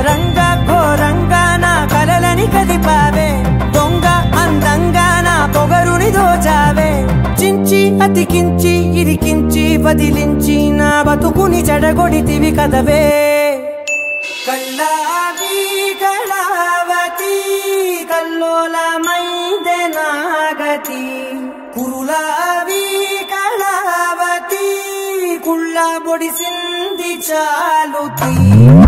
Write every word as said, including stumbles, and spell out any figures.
ఘోరంగా ఘోరంగా నా కలలని కదిపావే దొంగ అందంగా నా పొగరుని దోచావే చించి అతికించి ఇరికించి వదిలించి నా బతుకుని చెడగొడితివి కదవే కళ్ళావి కళావతి కల్లోలమైందే నాగతి కురులావి కళావతి కుళ్ళ బొడిసింది చాలుతి